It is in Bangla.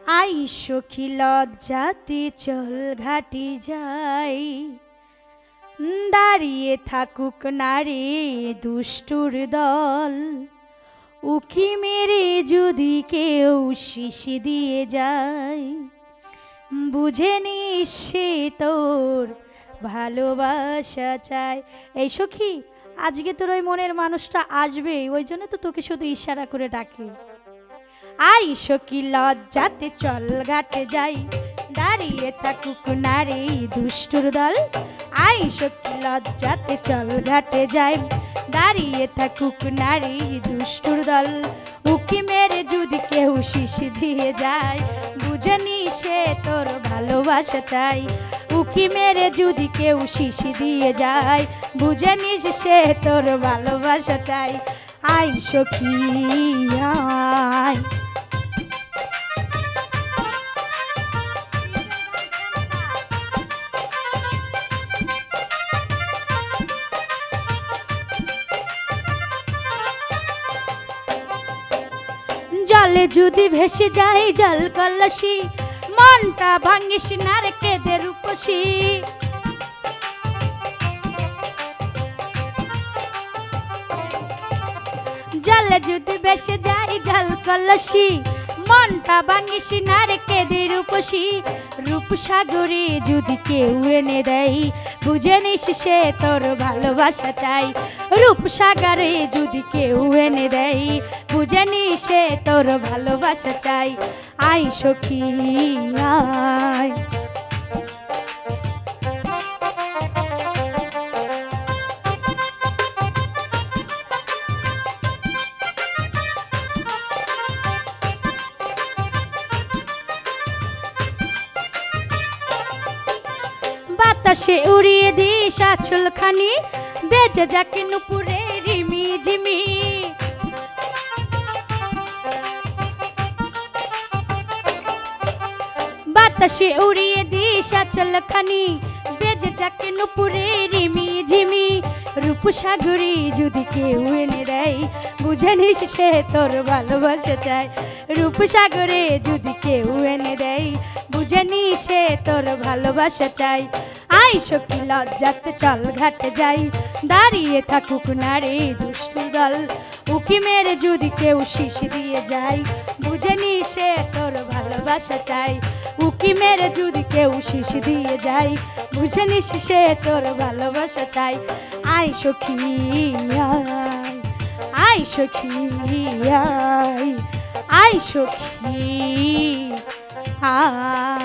আই সখী লজ্জাতে চল ঘাটে যাই, দাঁড়িয়ে থাকুক নারে দুষ্টুর দল, উকি মেরে যদি কেউ শিশি দিয়ে যায়, বুঝে নিস সে তোর ভালোবাসা চাই। এই সখী, আজকে তোর ওই মনের মানুষটা আসবে, ওই জন্য তো তোকে শুধু ইশারা করে ডাকে। আই সখী লজ্জাতে চল ঘাটে যাই, দাঁড়িয়ে থাকুক নারী দুষ্টুর দল। আই সখী লজ্জাতে চল ঘাটে যাই, দাঁড়িয়ে থাকুক নারী দুষ্টুর দল, উকি মেরে যদি কেউ শিশি দিয়ে যায়, বুঝে নিস সে তোর ভালোবাসা চাই। উকি মেরে যদি কেউ শিশি দিয়ে যায়, বুঝে নিস সে তোর ভালোবাসা চাই। আই সখী আয়। জলে যদি ভেসে যায় জল কলসি, মনটা ভাঙিস না রে কেঁদে রূপসী। জলে যদি ভেসে যায় জল কলসি, মনটা ভাঙিস না রে কেঁদে রূপসী। রূপসাগরে যদি কেউ এনে দেয়, বুঝে নিস সে তোর ভালোবাসা চাই। রূপসাগরে যদি কেউ এনে দেয়, বুঝে নিস সে তোর ভালোবাসা চাই। আই সখী আয়। বাতাসে উড়িয়ে দিস আঁচল খানি, বেজে যাকে নুপুরে রিমি ঝিমি। বাতাসে উড়িয়ে দিস আঁচল খানি, বেজে যাকে নুপুরে রিমি ঝিমি। রূপসাগরে যদি কেউ এনে দেয়, বুঝে নিস সে তোর ভালোবাসা চায়। রূপসাগরে যদি কেউ এনে দেয়, বুঝে নিস সে তোর ভালোবাসা চাই। আই সখী লজ্জাতে চল ঘাটে যাই, দাঁড়িয়ে থাকুক নারী দুষ্টু দল, উকি মেরে যদি কেউ শিশি দিয়ে যায়, বুঝে নিস সে তোর ভালোবাসা চাই। উকি মেরে যদি কেউ শিশি দিয়ে যায়, বুঝে নিস সে তোর ভালোবাসা চাই। আই সখী আয়, আই সখী আয়, আই সখী আয়।